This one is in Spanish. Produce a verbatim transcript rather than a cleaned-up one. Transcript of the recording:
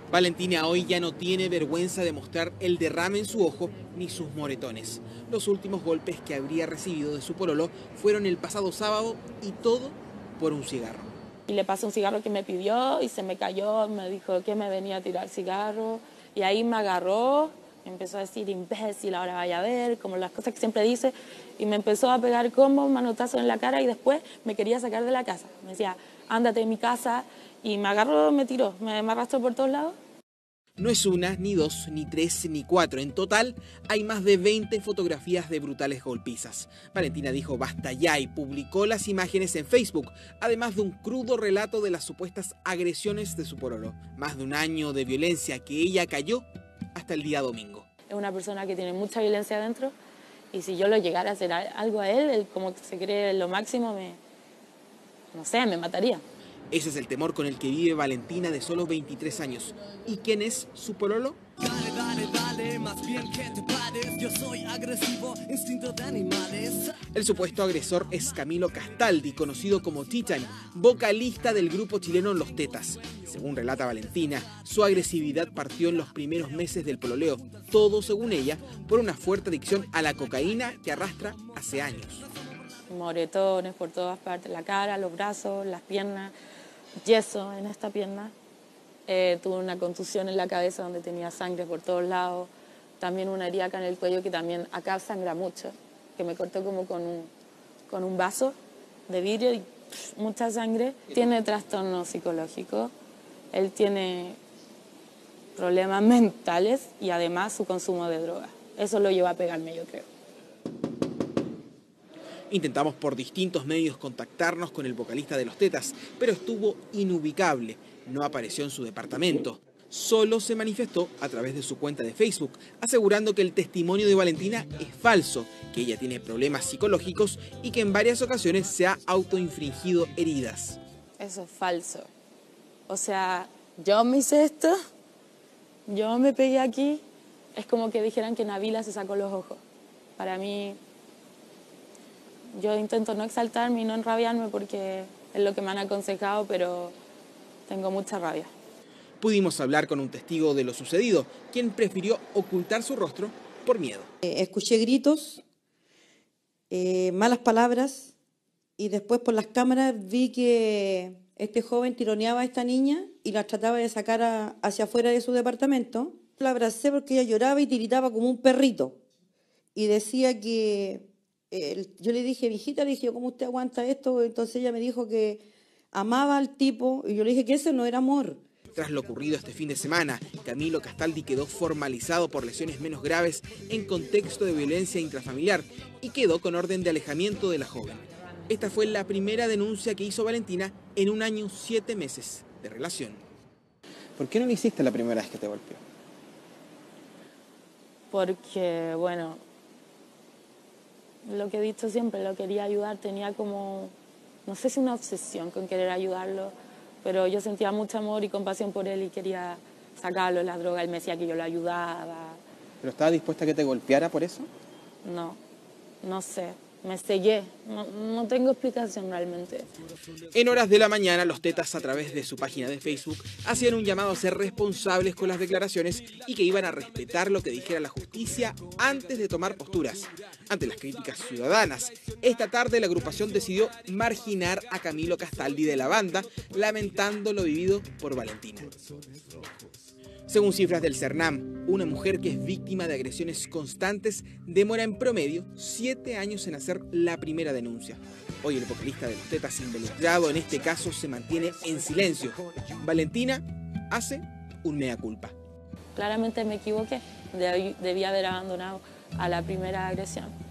Valentina hoy ya no tiene vergüenza de mostrar el derrame en su ojo ni sus moretones. Los últimos golpes que habría recibido de su pololo fueron el pasado sábado y todo por un cigarro. Y le pasó un cigarro que me pidió y se me cayó, me dijo que me venía a tirar cigarro y ahí me agarró, empezó a decir imbécil, ahora vaya a ver, como las cosas que siempre dice, y me empezó a pegar combos, manotazos en la cara y después me quería sacar de la casa. Me decía, ándate de mi casa, y me agarró, me tiró, me, me arrastró por todos lados. No es una, ni dos, ni tres, ni cuatro. En total hay más de veinte fotografías de brutales golpizas. Valentina dijo basta ya y publicó las imágenes en Facebook, además de un crudo relato de las supuestas agresiones de su pololo. Más de un año de violencia que ella cayó hasta el día domingo. Es una persona que tiene mucha violencia adentro y si yo lo llegara a hacer algo a él, él como que se cree lo máximo, me, no sé, me mataría. Ese es el temor con el que vive Valentina, de solo veintitrés años. ¿Y quién es su pololo? Dale, dale, dale, más bien que te pares. Yo soy agresivo, instinto de animales. El supuesto agresor es Camilo Castaldi, conocido como Titan, vocalista del grupo chileno Los Tetas. Según relata Valentina, su agresividad partió en los primeros meses del pololeo, todo según ella, por una fuerte adicción a la cocaína que arrastra hace años. Moretones por todas partes, la cara, los brazos, las piernas, yeso en esta pierna. Eh, tuve una contusión en la cabeza donde tenía sangre por todos lados. También una herida acá en el cuello que también acá sangra mucho, que me cortó como con un, con un vaso de vidrio y pff, mucha sangre. Tiene trastorno psicológico, él tiene problemas mentales y además su consumo de drogas. Eso lo lleva a pegarme, yo creo. Intentamos por distintos medios contactarnos con el vocalista de Los Tetas, pero estuvo inubicable. No apareció en su departamento. Solo se manifestó a través de su cuenta de Facebook, asegurando que el testimonio de Valentina es falso, que ella tiene problemas psicológicos y que en varias ocasiones se ha autoinfligido heridas. Eso es falso. O sea, yo me hice esto, yo me pegué aquí. Es como que dijeran que Nabila se sacó los ojos. Para mí, yo intento no exaltarme y no enrabiarme porque es lo que me han aconsejado, pero tengo mucha rabia. Pudimos hablar con un testigo de lo sucedido, quien prefirió ocultar su rostro por miedo. Eh, escuché gritos, eh, malas palabras, y después por las cámaras vi que este joven tironeaba a esta niña y la trataba de sacar a, hacia afuera de su departamento. La abracé porque ella lloraba y tiritaba como un perrito. Y decía que, eh, yo le dije, viejita, le dije, ¿cómo usted aguanta esto? Entonces ella me dijo que amaba al tipo y yo le dije que ese no era amor. Tras lo ocurrido este fin de semana, Camilo Castaldi quedó formalizado por lesiones menos graves en contexto de violencia intrafamiliar y quedó con orden de alejamiento de la joven. Esta fue la primera denuncia que hizo Valentina en un año siete meses de relación. ¿Por qué no lo hiciste la primera vez que te golpeó? Porque, bueno, lo que he dicho siempre, lo quería ayudar, tenía como, no sé si una obsesión con querer ayudarlo, pero yo sentía mucho amor y compasión por él y quería sacarlo de las drogas. Él me decía que yo lo ayudaba. ¿Pero estaba dispuesta a que te golpeara por eso? No, no sé, me cegué, no, no tengo explicación realmente. En horas de la mañana, Los Tetas, a través de su página de Facebook, hacían un llamado a ser responsables con las declaraciones y que iban a respetar lo que dijera la justicia antes de tomar posturas. Ante las críticas ciudadanas, esta tarde la agrupación decidió marginar a Camilo Castaldi de la banda, lamentando lo vivido por Valentina. Según cifras del CERNAM, una mujer que es víctima de agresiones constantes demora en promedio siete años en hacer la primera denuncia. Hoy el vocalista de Los Tetas involucrado en este caso se mantiene en silencio. Valentina hace un mea culpa. Claramente me equivoqué, debí, debí haber abandonado a la primera agresión.